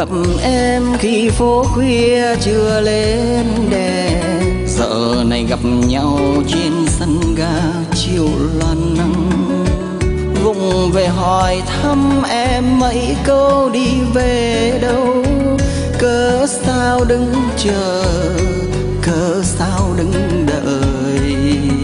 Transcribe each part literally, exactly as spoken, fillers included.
gặp em khi phố khuya chưa lên đèn, giờ này gặp nhau trên sân ga chiều loan nắng. Vùng về hỏi thăm em mấy câu đi về đâu, cớ sao đứng chờ, cớ sao đứng đợi.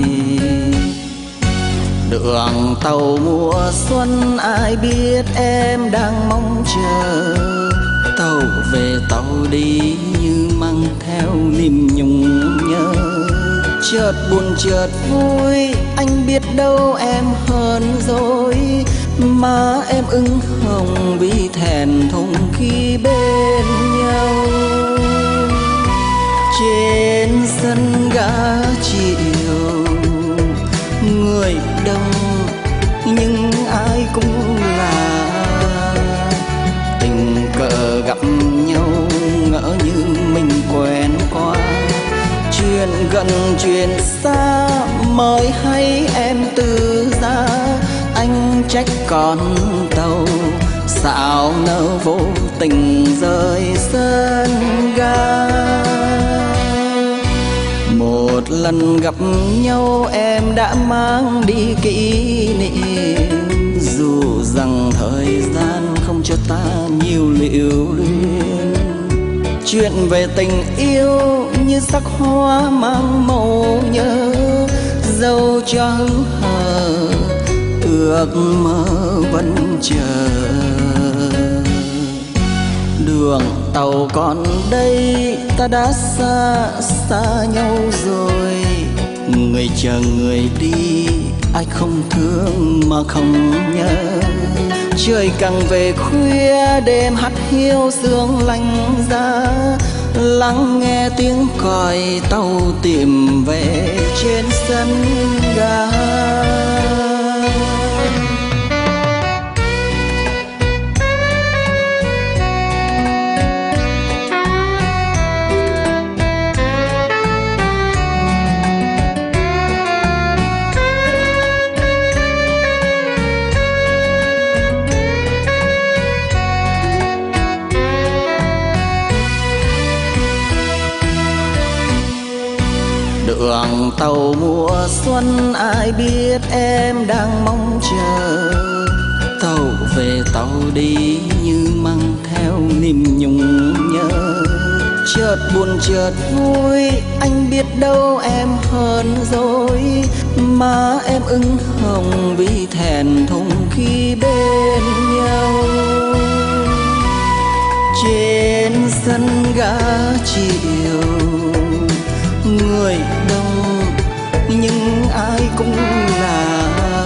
Đường tàu mùa xuân ai biết em đang mong chờ, tàu về tàu đi như mang theo niềm nhung nhớ. Chợt buồn chợt vui, anh biết đâu em hơn rồi, mà em ửng hồng vì thẹn thùng khi bên nhau. Trên sân ga chiều người đông nhưng ai cũng là tình cờ gặp nhau, ngỡ như mình quen qua. Chuyện gần chuyện xa mới hay em từ ra, anh trách con tàu sao nỡ vô tình rời sân ga. Một lần gặp nhau em đã mang đi kỷ niệm, dù rằng thời gian không cho ta nhiều lưu luyến. Chuyện về tình yêu như sắc hoa mang màu nhớ, dẫu cho hững hờ ước mơ vẫn chờ. Đường tàu còn đây ta đã xa xa nhau rồi, người chờ người đi ai không thương mà không nhớ. Trời càng về khuya đêm hắt hiu sương lạnh giá, lắng nghe tiếng còi tàu tìm về trên sân ga. Đường tàu mùa xuân ai biết em đang mong chờ, tàu về tàu đi như mang theo niềm nhung nhớ. Chợt buồn chợt vui, anh biết đâu em hơn rồi, mà em ửng hồng vì thẹn thùng khi bên nhau. Trên sân ga chiều người đông nhưng ai cũng là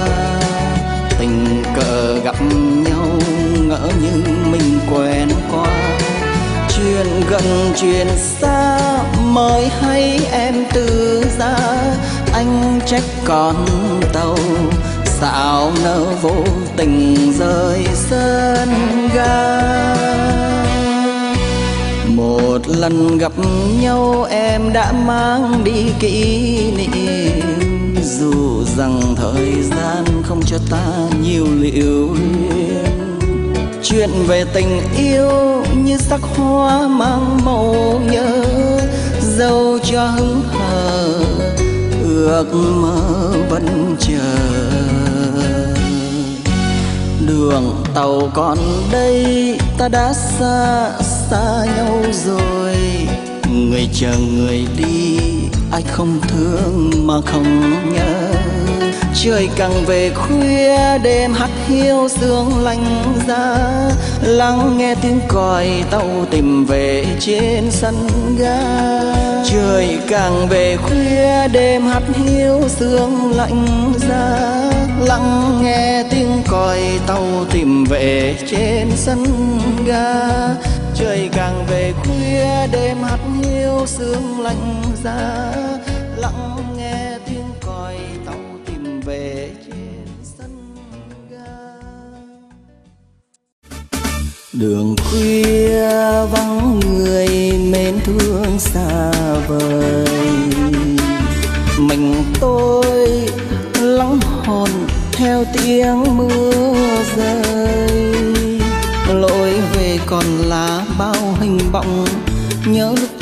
tình cờ gặp nhau, ngỡ như mình quen qua. Chuyện gần chuyện xa mới hay em từ ra, anh trách con tàu sao nỡ vô tình rời sân ga. Một lần gặp nhau em đã mang đi kỷ niệm, dù rằng thời gian không cho ta nhiều lưu luyến. Chuyện về tình yêu như sắc hoa mang màu nhớ, dẫu cho hững hờ ước mơ vẫn chờ. Đường tàu còn đây ta đã xa xa nhau rồi, người chờ người đi ai không thương mà không nhớ. Trời càng về khuya đêm hắt hiu sương lạnh giá, lắng nghe tiếng còi tàu tìm về trên sân ga. Trời càng về khuya đêm hắt hiu sương lạnh giá, lắng nghe tiếng còi tàu tìm về trên sân ga. Trời càng về khuya đêm hắt hiu sương lạnh giá, lắng nghe tiếng còi tàu tìm về trên sân ga. Đường khuya vắng người mến thương xa vời, mình tôi lắng hồn theo tiếng mưa rơi. lối về còn là bao hình bóng nhớ lúc